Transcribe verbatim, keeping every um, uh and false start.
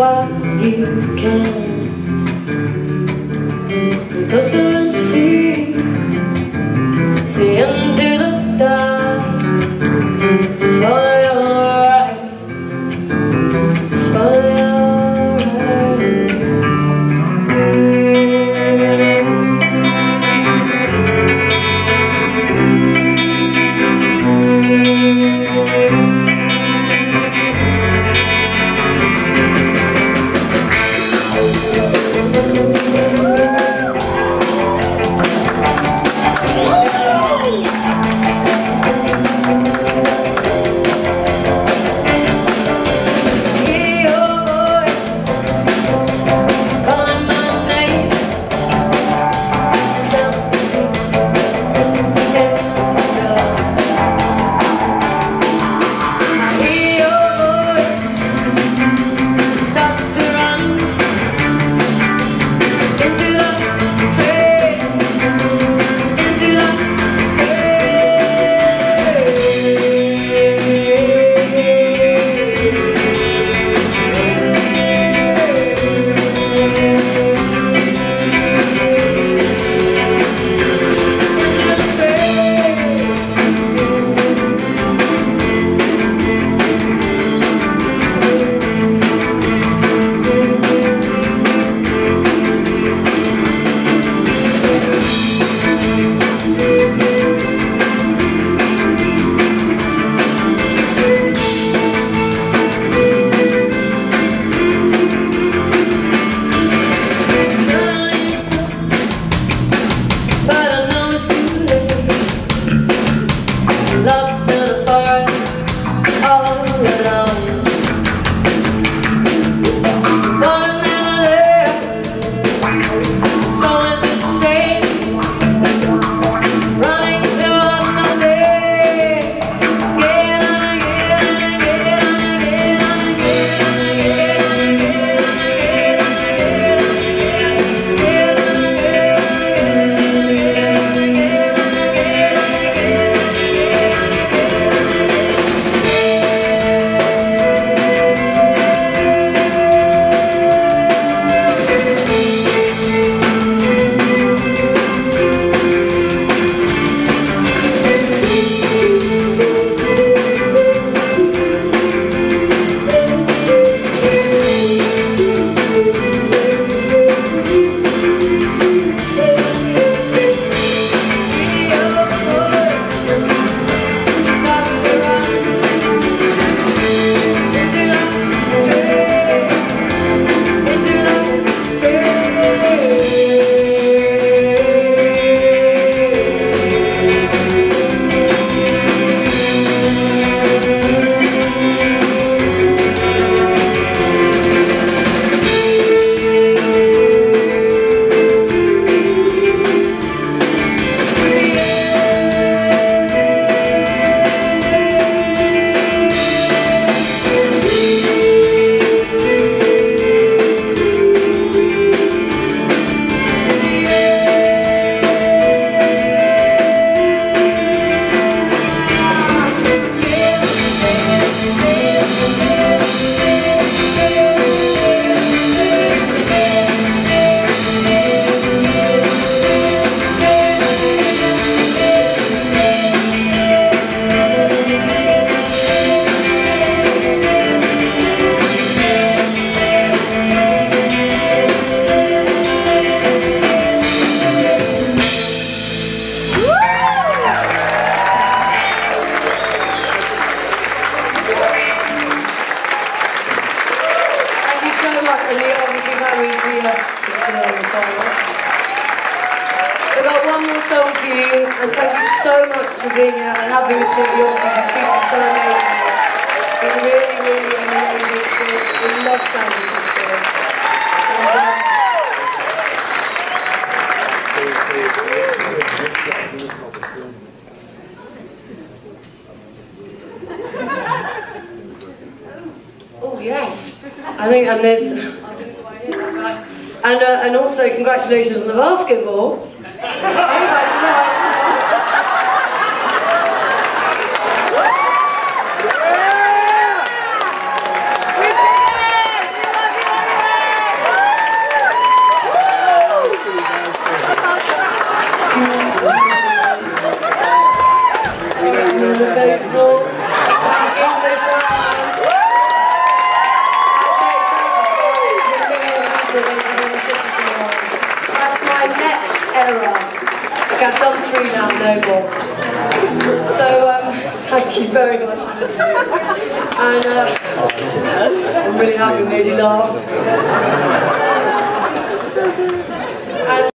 while you can. Closer and see, see into the dark. Just follow your eyes, just follow your eyes. Lost in the forest, all alone. One never there, it's always the same. Running towards nothing, again and again and again and again and again and again and again and again and We've got one more song for you, and thank you so much for being here and having us here at Yoshi. You treated us so amazing. It's been really, really amazing experience. We love San Francisco. Oh yes, I think, and there's, and uh, and also congratulations on the basketball. unnoticeable. Some English around. That's my next era. Okay, I've done three now, no more. So, um, thank you very much for listening. And uh, I'm really happy it made you laugh. And